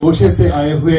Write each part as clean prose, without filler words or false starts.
गोशे से आए हुए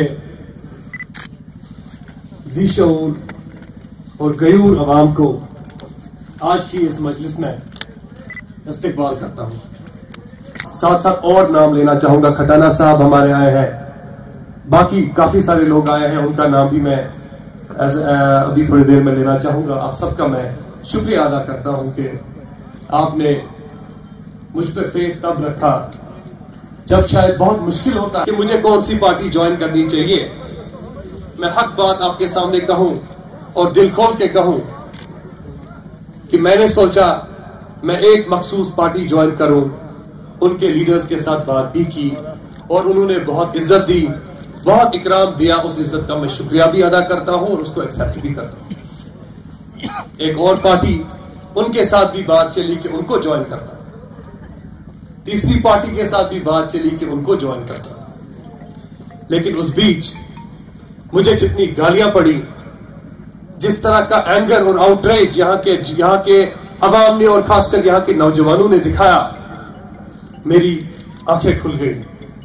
ज़ी-शऊर और गयूर अवाम को आज की इस मजलिस में इस्तकबाल करता हूँ। साथ साथ और नाम लेना चाहूंगा। खटाना साहब हमारे आए हैं, बाकी काफी सारे लोग आए हैं, उनका नाम भी मैं अभी थोड़ी देर में लेना चाहूंगा। आप सबका मैं शुक्रिया अदा करता हूं कि आपने मुझ पर फेथ तब रखा जब शायद बहुत मुश्किल होता है कि मुझे कौन सी पार्टी ज्वाइन करनी चाहिए। मैं हक बात आपके सामने कहूं और दिल खोल के कहूं कि मैंने सोचा मैं एक मखसूस पार्टी ज्वाइन करूं। उनके लीडर्स के साथ बात भी की और उन्होंने बहुत इज्जत दी, बहुत इकराम दिया। उस इज्जत का मैं शुक्रिया भी अदा करता हूं और उसको एक्सेप्ट भी करता हूं। एक और पार्टी उनके साथ भी बात चली कि उनको ज्वाइन करता, तीसरी पार्टी के साथ भी बात चली कि उनको ज्वाइन करता। लेकिन उस बीच मुझे जितनी गालियां पड़ी, जिस तरह का एंगर और आउटरेज यहाँ के अवाम ने और खासकर यहाँ के नौजवानों ने दिखाया, मेरी आंखें खुल गई।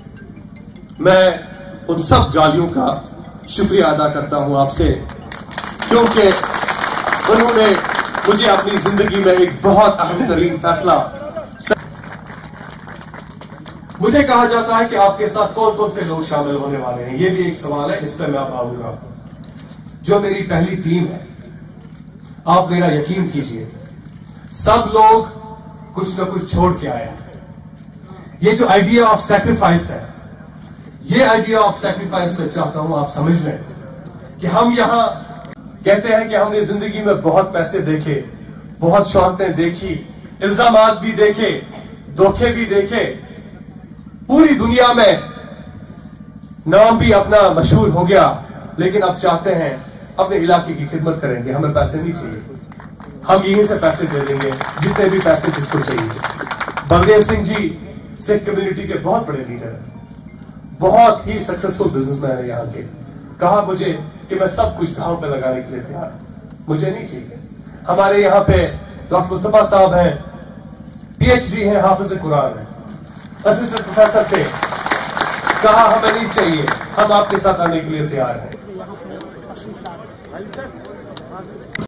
मैं उन सब गालियों का शुक्रिया अदा करता हूं आपसे, क्योंकि उन्होंने मुझे अपनी जिंदगी में एक बहुत अहम तरीन फैसला। मुझे कहा जाता है कि आपके साथ कौन कौन से लोग शामिल होने वाले हैं, ये भी एक सवाल है, इस पर मैं आप आऊंगा। जो मेरी पहली टीम है, आप मेरा यकीन कीजिए, सब लोग कुछ ना कुछ छोड़ के आए हैं। ये जो आइडिया ऑफ सैक्रिफाइस है, ये आइडिया ऑफ सैक्रिफाइस में चाहता हूं आप समझ लें कि हम यहां कहते हैं कि हमने जिंदगी में बहुत पैसे देखे, बहुत शौहरतें देखी, इल्जामात भी देखे, धोखे भी देखे, पूरी दुनिया में नाम भी अपना मशहूर हो गया। लेकिन अब चाहते हैं अपने इलाके की खिदमत करेंगे, हमें पैसे नहीं चाहिए, हम यहीं से पैसे दे देंगे, जितने भी पैसे जिसको चाहिए। बलदेव सिंह जी सिख कम्युनिटी के बहुत बड़े लीडर हैं, बहुत ही सक्सेसफुल बिजनेसमैन है यहाँ के। कहा मुझे कि मैं सब कुछ दांव पे लगाने के लिए तैयार, मुझे नहीं चाहिए। हमारे यहाँ पे डॉक्टर मुस्तफा साहब हैं, PhD हैं, हाफिज कुरान हैं, असिस्टेंट प्रोफेसर थे। कहा हमें नहीं चाहिए, हम आपके साथ आने के लिए तैयार हैं।